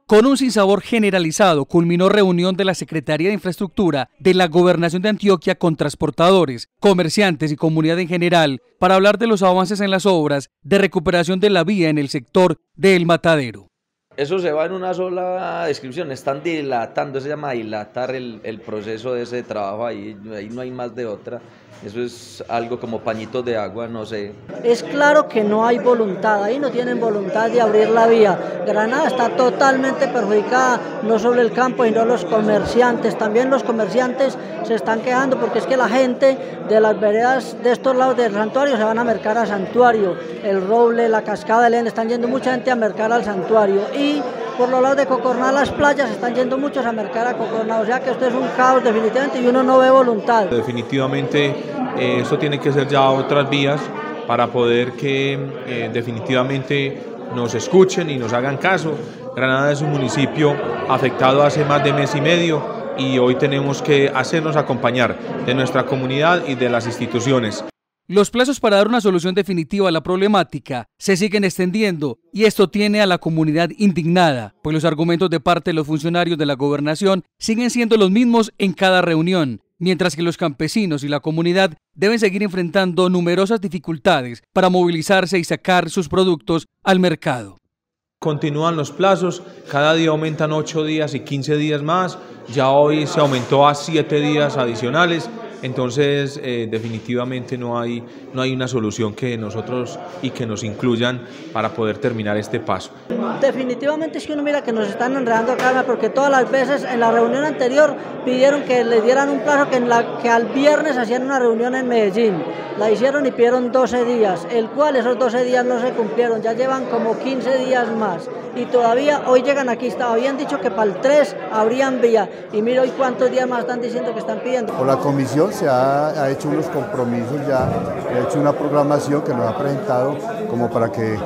Con un sinsabor generalizado, culminó reunión de la Secretaría de Infraestructura de la Gobernación de Antioquia con transportadores, comerciantes y comunidad en general para hablar de los avances en las obras de recuperación de la vía en el sector de El Matadero. Eso se va en una sola descripción, están dilatando, se llama dilatar el proceso de ese trabajo, ahí no hay más de otra, eso es algo como pañitos de agua, no sé. Es claro que no hay voluntad, ahí no tienen voluntad de abrir la vía. Granada está totalmente perjudicada, no solo el campo, sino los comerciantes, también los comerciantes se están quejando porque es que la gente de las veredas de estos lados del santuario se van a mercar al santuario, el Roble, la Cascada de León, están yendo mucha gente a mercar al santuario y por los lados de Cocorná, las playas, están yendo muchos a mercar a Cocorná, o sea que esto es un caos definitivamente y uno no ve voluntad. Definitivamente esto tiene que ser ya otras vías para poder que definitivamente nos escuchen y nos hagan caso. Granada es un municipio afectado hace más de mes y medio y hoy tenemos que hacernos acompañar de nuestra comunidad y de las instituciones. Los plazos para dar una solución definitiva a la problemática se siguen extendiendo y esto tiene a la comunidad indignada, pues los argumentos de parte de los funcionarios de la gobernación siguen siendo los mismos en cada reunión, mientras que los campesinos y la comunidad deben seguir enfrentando numerosas dificultades para movilizarse y sacar sus productos al mercado. Continúan los plazos, cada día aumentan 8 días y 15 días más, ya hoy se aumentó a 7 días adicionales. Entonces definitivamente no hay una solución que nosotros y que nos incluyan para poder terminar este paso. Definitivamente es que uno mira que nos están enredando acá porque todas las veces en la reunión anterior pidieron que les dieran un plazo que al viernes hacían una reunión en Medellín. La hicieron y pidieron 12 días, el cual esos 12 días no se cumplieron, ya llevan como 15 días más y todavía hoy llegan aquí, habían dicho que para el 3 habrían vía y mira hoy cuántos días más están diciendo que están pidiendo. Por la comisión se ha hecho unos compromisos ya, ha hecho una programación que nos ha presentado como para que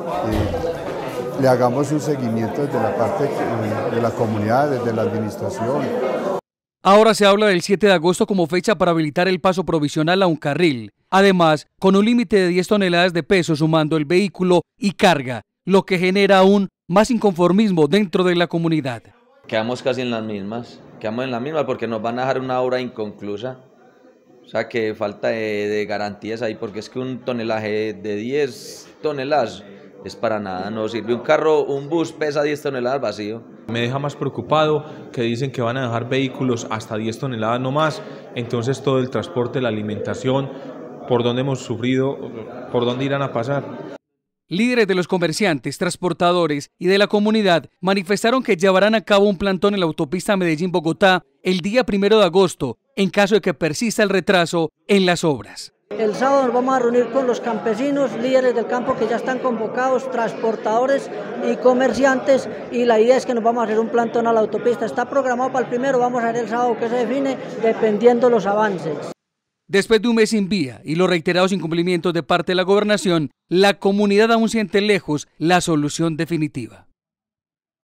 le hagamos un seguimiento desde la parte de la comunidad, desde la administración. Ahora se habla del 7 de agosto como fecha para habilitar el paso provisional a un carril, además con un límite de 10 toneladas de peso sumando el vehículo y carga, lo que genera aún más inconformismo dentro de la comunidad. Quedamos casi en las mismas porque nos van a dejar una obra inconclusa. O sea que falta de garantías ahí, porque es que un tonelaje de 10 toneladas es para nada, no sirve. Un bus pesa 10 toneladas vacío. Me deja más preocupado que dicen que van a dejar vehículos hasta 10 toneladas no más, entonces todo el transporte, la alimentación, por dónde hemos sufrido, por dónde irán a pasar. Líderes de los comerciantes, transportadores y de la comunidad manifestaron que llevarán a cabo un plantón en la autopista Medellín-Bogotá el día 1 de agosto, en caso de que persista el retraso en las obras. El sábado nos vamos a reunir con los campesinos, líderes del campo que ya están convocados, transportadores y comerciantes, y la idea es que nos vamos a hacer un plantón a la autopista. Está programado para el 1, vamos a hacer el sábado que se define dependiendo los avances. Después de un mes sin vía y los reiterados incumplimientos de parte de la gobernación, la comunidad aún siente lejos la solución definitiva.